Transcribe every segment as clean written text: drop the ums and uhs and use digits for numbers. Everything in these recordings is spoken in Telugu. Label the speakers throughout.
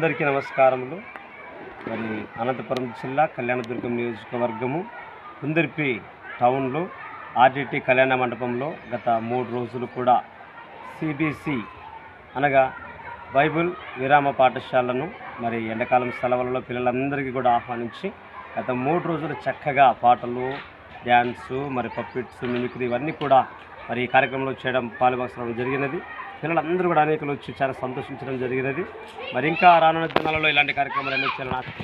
Speaker 1: అందరికీ నమస్కారములు. మరి అనంతపురం జిల్లా కళ్యాణదుర్గం నియోజకవర్గము కుందర్పి టౌన్లో ఆర్డిటి కళ్యాణ మండపంలో గత 3 రోజులు కూడా సిబిసి అనగా బైబిల్ విరామ పాఠశాలను మరి ఎండాకాలం సెలవులలో పిల్లలందరికీ కూడా ఆహ్వానించి గత 3 రోజులు చక్కగా పాటలు, డ్యాన్సు, మరి పప్పిట్స్, మిమిక్రీ ఇవన్నీ కూడా మరి ఈ కార్యక్రమంలో పాల్గొనడం జరిగినది. పిల్లలందరూ కూడా అనేకలు వచ్చి చాలా సంతోషించడం జరిగినది. మరి ఇంకా రానున్న దినాలలో ఇలాంటి కార్యక్రమాలు ఎన్నో చేయాలని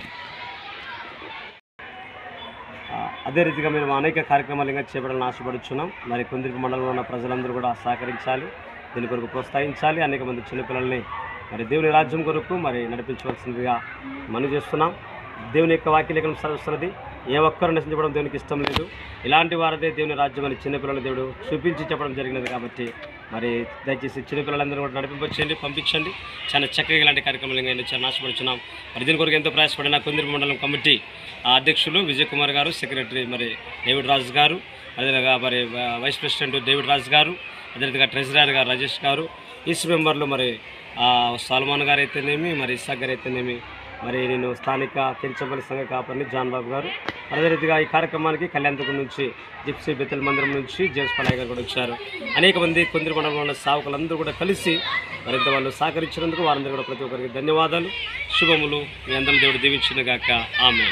Speaker 1: అదే రీతిగా మేము అనేక కార్యక్రమాలు ఇంకా చేపడాలని ఆశపడుచున్నాం. మరి కుందర్పి మండలంలో ఉన్న ప్రజలందరూ కూడా సహకరించాలి, దీని కొరకు ప్రోత్సహించాలి. అనేక మంది చిన్నపిల్లల్ని మరి దేవుని రాజ్యం కొరకు మరి నడిపించవలసిందిగా మనవి చేస్తున్నాం. దేవుని యొక్క వాక్యలేఖనం చదువుతున్నది, ఏ ఒక్కరు నశించడం దేవునికి ఇష్టం లేదు. ఇలాంటి వారదే దేవుని రాజ్యం అని చిన్నపిల్లలు దేవుడు చూపించి చెప్పడం జరిగినది. కాబట్టి మరి దయచేసి చిన్నపిల్లలందరూ కూడా నడిపించండి, పంపించండి. చాలా చక్కగా ఇలాంటి కార్యక్రమాలు ఇంకా చాలా ఆశపడుతున్నాం. మరి దీని కొరకు ఎంతో ప్రయాసపడిన కుందర్పి మండలం కమిటీ అధ్యక్షులు విజయ్ కుమార్ గారు, సెక్రటరీ మరి డేవిడ్ రాజు గారు, అదేవిధంగా మరి వైస్ ప్రెసిడెంట్ డేవిడ్ రాజు గారు, అదేవిధంగా ట్రెజరర్ గారు రాజేష్ గారు, ఈస్ట్ మెంబర్లు మరి సల్మాన్ గారు అయితేనేమి, మరి ఇస్సాక్ గారు అయితేనేమి, మరి నేను స్థానిక కెంచంపల్లి సంఘ కాపరిని జాన్ బాబు గారు, అదే రీతిగా ఈ కార్యక్రమానికి కళ్యాణదుర్గం నుంచి జిప్సీ బెత్తెల్ మందిరం నుంచి జేమ్స్ పలాయ్ గారు కూడా వచ్చారు. అనేక మంది కుందర్పి మండలంలో ఉన్న సేవకులందరూ కూడా కలిసి మరింత వాళ్ళు సహకరించినందుకు వారందరూ కూడా ప్రతి ఒక్కరికి ధన్యవాదాలు, శుభములు. మీ అందరం దేవుడు దీవించిన గాక. ఆమేన్.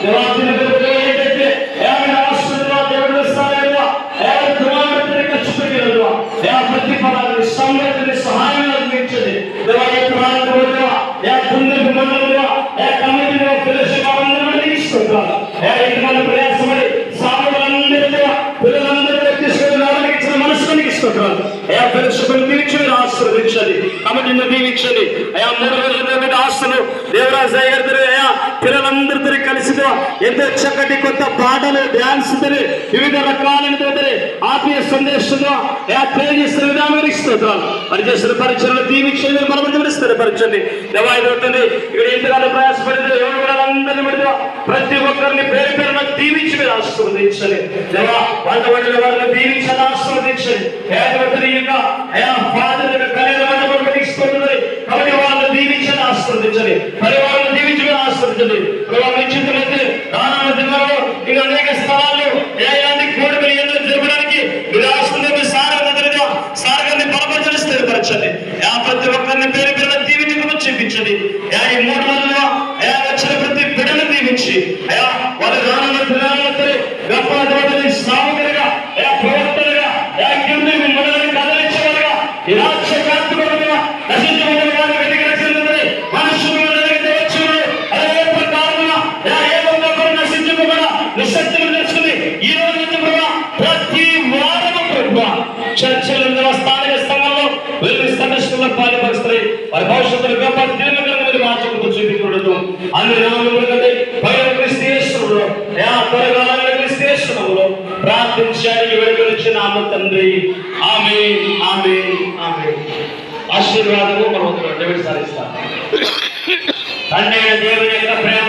Speaker 1: ఏంటంటే దేవుడు స్థాయిలో ఖర్చు పెట్టిన ప్రతిఫలాన్ని సమృద్ధిని సహాయం అందించండి. కమిటీలో మన ప్రయాసపడి సాగులందరితో పిల్లలందరూ తీసుకొని ఇచ్చిన మనసుని ఇస్తుంటారు. ఫెలోషిప్ని దీవించండి, ఆశీర్వదించండి, కమిటీని దీవించండి. ఆస్తులు దేవరాజు అయ్యారు పిల్లలందరితో కలిసితో ఎంతో చక్కటి కొత్త పాటలు డ్యాన్స్ వివిధ రకాలైన ఆత్మీయ సందేశంలో తెలియజేస్తున్న విధానం ఇస్తుంటారు. మరి చేసిన పరిచయలు దీవించండి, మనం స్థిరపరచండి. దేవాయితోటండి ఇక్కడ ఎంతగానో ప్రయాసపడింది ఎవరు కూడా అందరినీ పెడతా ప్రతి ఒక్కరిని పేరు పేరున దీవించి మీరు ఆశీర్వదించండి. దేవా వంట వారిని దీవించాలి, ఆశీర్వదించండి. కాబట్టి వాళ్ళని దీవించని ఆశీర్వదించండి, పరివారాలను దీవించి మీరు ఆశీర్వదించండి. రానున్న దినాల్లో ఇంకా అనేక స్థలాల్లో కోడికలు ఎన్నో జరపడానికి మీరు ఆశీర్వదించి సారగాన్ని బలపరచని స్థిరపరచండి. ప్రతి ఒక్కరిని పేరు పేరున దీవించకుండా చూపించండి. ఈ 3 నెలల్లో వచ్చిన ప్రతి బిడ్డను దీవించి వారి రానున్న దినాల్లో గొప్ప సాగుగా ప్రవర్తనగా మొదలని కదలించేవారుగా ఈ రాజ్య కాంతిగా నశించబడిన వారిని వెతికినట్లే మనుషులు వచ్చు. అదే ప్రకారంగా ఏ ఒక్కరు నశించకుండా నిశ్శక్తులు తెచ్చుకుని ఈ రోజు నుంచి ప్రతి వారము చర్చలు స్థానిక స్థలంలో వెళ్ళి సందర్శకుల పాలిపరుస్తాయి. వారి భవిష్యత్తులో గొప్ప దినకరంగా మార్చుకుంటూ చూపించకూడదు. అన్ని నామములు క్రిస్తేశ్వరుడు త్వరగా క్రిస్తేశ్వరంలో ప్రార్థించడానికి వెలుగునిచ్చిన నామ తండ్రి. ఆమేన్, ఆమేన్, ఆమేన్. ఆశీర్వాదము మనం సాధిస్తాం. తండ్రి దేవుని యొక్క ప్రేమ